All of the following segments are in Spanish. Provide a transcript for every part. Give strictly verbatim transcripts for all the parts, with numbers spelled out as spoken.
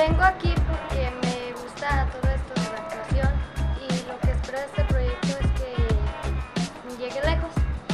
vengo aquí porque me gusta todo esto de la actuación y lo que espero de este proyecto es que llegue lejos.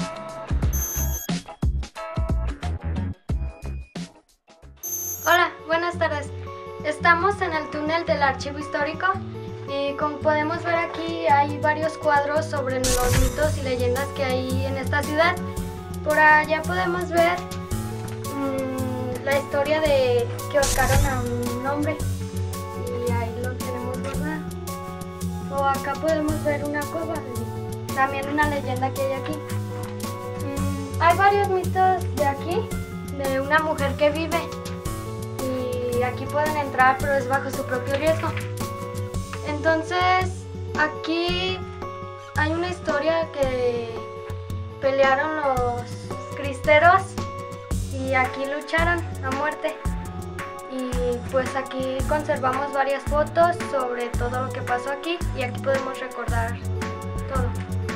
Hola, buenas tardes. Estamos en el túnel del Archivo Histórico y como podemos ver aquí hay varios cuadros sobre los mitos y leyendas que hay en esta ciudad. Por allá podemos ver mmm, la historia de que ahorcaron a un hombre y ahí lo tenemos guardado. O acá podemos ver una cueva y también una leyenda que hay aquí. Mmm, hay varios mitos de aquí, de una mujer que vive. Y aquí pueden entrar, pero es bajo su propio riesgo. Entonces, aquí hay una historia que pelearon los cristeros y aquí lucharon a muerte. Y pues aquí conservamos varias fotos sobre todo lo que pasó aquí y aquí podemos recordar todo.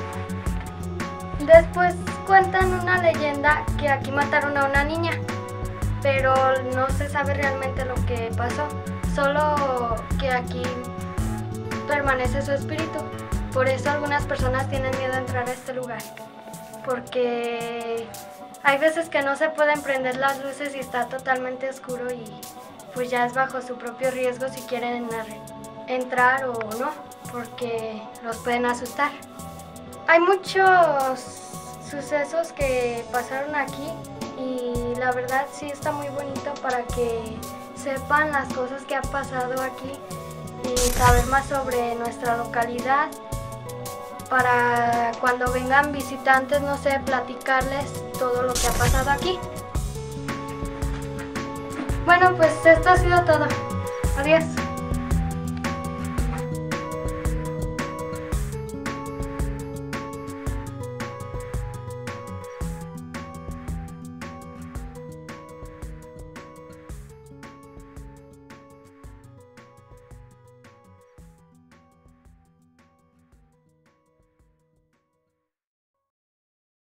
Después cuentan una leyenda que aquí mataron a una niña, pero no se sabe realmente lo que pasó, solo que aquí permanece su espíritu. Por eso algunas personas tienen miedo a entrar a este lugar, porque hay veces que no se pueden prender las luces y está totalmente oscuro y pues ya es bajo su propio riesgo si quieren entrar o no, porque los pueden asustar. Hay muchos sucesos que pasaron aquí y la verdad sí está muy bonito para que sepan las cosas que han pasado aquí y saber más sobre nuestra localidad, para cuando vengan visitantes, no sé, platicarles todo lo que ha pasado aquí. Bueno, pues esto ha sido todo. Adiós.